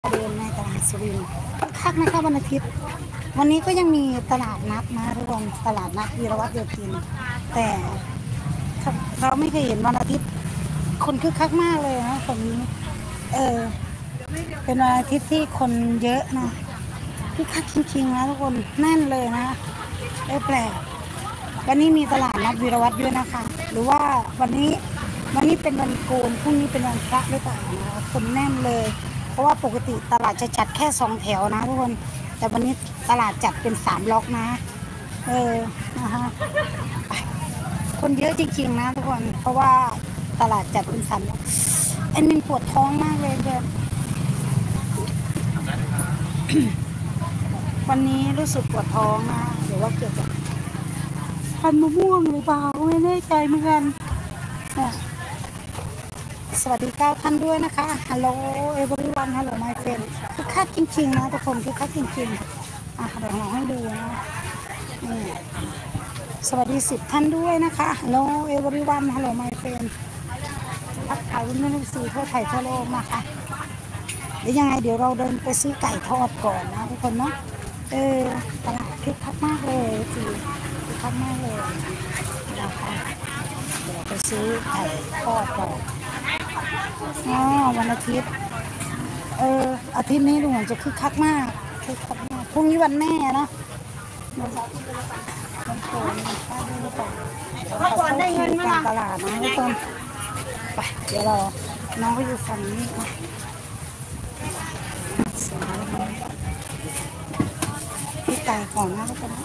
เดินในตลาดสุรินทร์คึกคักนะคะวันอาทิตย์วันนี้ก็ยังมีตลาดนัดนะทุกคนตลาดนัดวีรวัฒน์โยธินแต่เราไม่เคยเห็นวันอาทิตย์คนคึกคักมากเลยนะคนนี้เป็นวันอาทิตย์ที่คนเยอะนะคึกคักจริงๆนะทุกคนแน่นเลยนะแปลกวันนี้มีตลาดนัดวีรวัฒน์ด้วยนะคะหรือว่าวันนี้เป็นวันโกนพรุ่งนี้เป็นวันพระหรือเปล่านะคนแน่นเลยเพราะว่าปกติตลาดจะจัดแค่2 แถวนะทุกคนแต่วันนี้ตลาดจัดเป็น3 ล็อกนะนะคะคนเยอะจริงๆนะทุกคนเพราะว่าตลาดจัดเป็น3 ล็อกไอ้มินปวดท้องมากเลยแบบวันนี้รู้สึกปวดท้องนะหรือว่าเกิดจากพันมะม่วงหรือเปล่าไม่แน่ใจเหมือนกันสวัสดี9 ท่านด้วยนะคะฮัลโหลเอเวอร์วันฮัลโหลไมเฟนคือคักจริงๆนะทุกคนคือคักจริงๆเดี๋ยวเราให้ดูนะนี่สวัสดี10 ท่านด้วยนะคะฮัลโหลเอเวอร์วันฮัลโหลไมเฟนทักทายรุ่นลูกสื่อทั่วไทยทั่วโลกนะคะเดี๋ยวยังไงเดี๋ยวเราเดินไปซื้อไก่ทอดก่อนนะทุกคนเนาะตลาดคึกคักมากเลยสิคึกคักมากเลยนะคะเดี๋ยวไปซื้อไก่ทอดก่อนวันอาทิตย์อาทิตย์นี้ดูเหมือนจะคึกคักมากพรุ่งนี้วันแม่เนาะวันโกนป้าดูหรือเปล่าเมื่อก่อนได้เงินมาตลาดนะทุกคนไปเดี๋ยวเราน้องก็อยู่ฝั่งนี้ค่ะพี่ไก่ก่อนนะทุกคน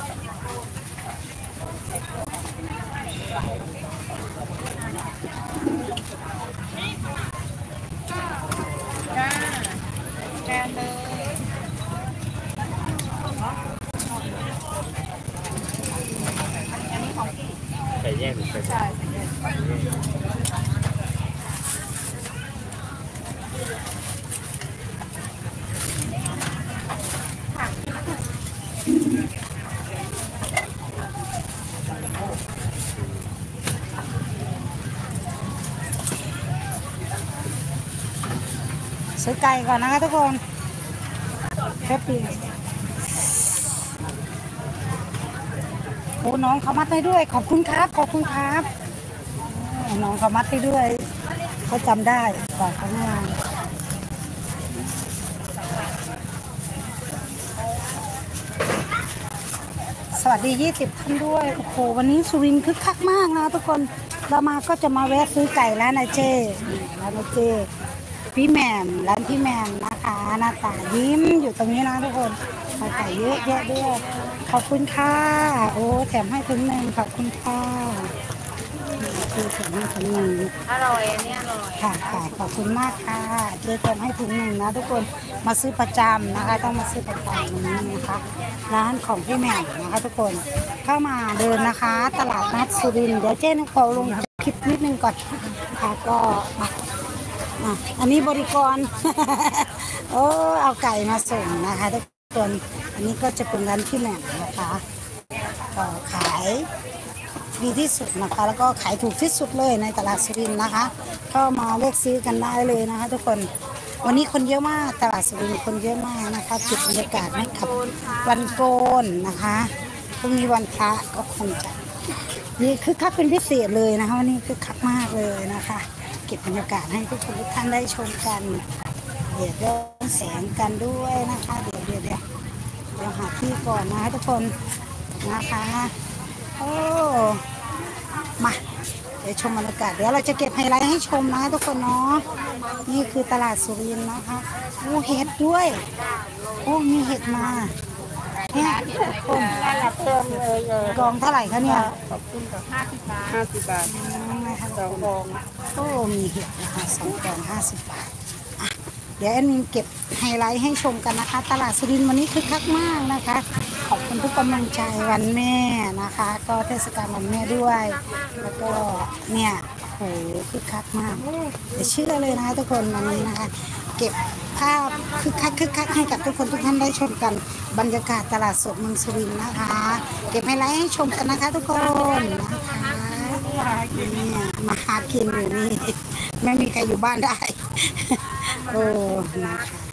ไก่แยกหรือไก่ใช่ซื้อไก่ก่อนนะคะทุกคนแป๊บเดียวโอ้น้องเขามัดให้ด้วยขอบคุณครับขอบคุณครับน้องเขามัดให้ด้วยเขาจำได้บอกเขาเมื่อวานสวัสดี20 ท่านด้วยโอ้โหวันนี้สุรินทร์คึกคักมากนะทุกคนเรามาก็จะมาแวะซื้อไก่ร้านนายเจ้ร้านนายเจ้พี่แหม่มร้านพี่แหม่มนะคะหน้าตายิ้มอยู่ตรงนี้นะทุกคนไก่เยอะแยะด้วยขอบคุณค่ะโอ้แถมให้ถึง1ขอบคุณค่ะคือแถมให้ถึง1 อร่อยอันนี้อร่อยค่ะขอบคุณมากค่ะเจ๊แถมให้ถึง1นะทุกคนมาซื้อประจำนะคะต้องมาซื้อประจำวันนี้นะคะร้านของพี่แหม่มนะคะทุกคนเข้ามาเดินนะคะตลาดนัดสุรินทร์เดี๋ยวเจ๊ขอลงคลิปนิดนึงก่อนค่ะก็อันนี้บริกรโอ้เอาไก่มาส่งนะคะทุกคนอันนี้ก็จะเป็นร้านพี่แหม่มนะคะก็ขายดีที่สุดนะคะแล้วก็ขายถูกที่สุดเลยในตลาดสุรินทร์นะคะเข้ามาเลือกซื้อกันได้เลยนะคะทุกคนวันนี้คนเยอะมากตลาดสุรินทร์คนเยอะมากนะคะจุดบรรยากาศให้กับวันโกนนะคะพรุ่งนี้วันพระก็คงจะนี่คือคักเป็นพิเศษเลยนะคะวันนี้คือคักมากเลยนะคะเก็บบรรยากาศให้ทุกคนทุกท่านได้ชมกันเดี๋ยวย้อนแสงกันด้วยนะคะเดี๋ยวหาที่ก่อนนะคะทุกคนนะคะโอ้มาเดี๋ยวชมบรรยากาศเดี๋ยวเราจะเก็บไฮไลท์ให้ชมนะทุกคนเนาะนี่คือตลาดสุรินทร์นะคะโอ้เห็ดด้วยโอ้มีเห็ดมาเนี่ยทุกคนกองเท่าไหร่คะเนี่ยขอบคุณกับ50 บาทนะคะ 2 กองโอ้มีเห็ดนะคะ2 กอง50 บาทเดี๋ยวแอดมินเก็บไฮไลท์ให้ชมกันนะคะตลาดสุรินทร์วันนี้คึกคักมากนะคะขอบคุณทุกกำลังใจวันแม่นะคะก็เทศกาลวันแม่ด้วยแล้วก็เนี่ยโหคึกคักมากเดี๋ยวเชื่อเลยนะคะทุกคนวันนี้นะคะเก็บภาพคึกคักให้กับทุกคนทุกท่านได้ชมกันบรรยากาศตลาดสดเมืองสุรินทร์นะคะเก็บไฮไลท์ให้ชมกันนะคะทุกคนนะคะเนี่ยมาหากินอยู่นี่ไม่มีใครอยู่บ้านได้โอ้นะคะ